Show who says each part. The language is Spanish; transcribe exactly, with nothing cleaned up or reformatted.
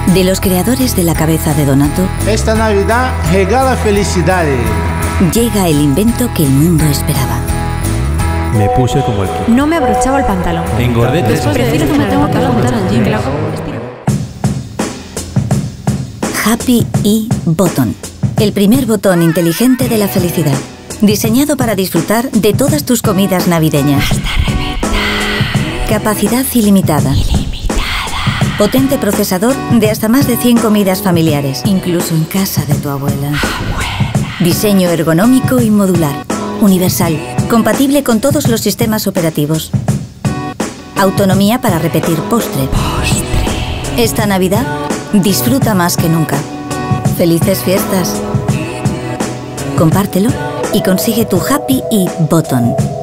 Speaker 1: De los creadores de la cabeza de Donato,
Speaker 2: esta Navidad regala felicidades.
Speaker 1: Llega el invento que el mundo esperaba.
Speaker 3: Me puse como el que...
Speaker 4: No me abrochaba el pantalón.
Speaker 3: Engordé tres
Speaker 4: Después de decir que me tengo que apuntar al gym.
Speaker 1: Happy e-Button. El primer botón inteligente de la felicidad. Diseñado para disfrutar de todas tus comidas navideñas.
Speaker 4: Hasta reventar.
Speaker 1: Capacidad ilimitada.
Speaker 4: Ilimitada.
Speaker 1: Potente procesador de hasta más de cien comidas familiares, incluso en casa de tu abuela.
Speaker 4: Abuela.
Speaker 1: Diseño ergonómico y modular. Universal. Compatible con todos los sistemas operativos. Autonomía para repetir postre.
Speaker 4: Postre.
Speaker 1: Esta Navidad, disfruta más que nunca. ¡Felices fiestas! Compártelo y consigue tu Happy e-Button.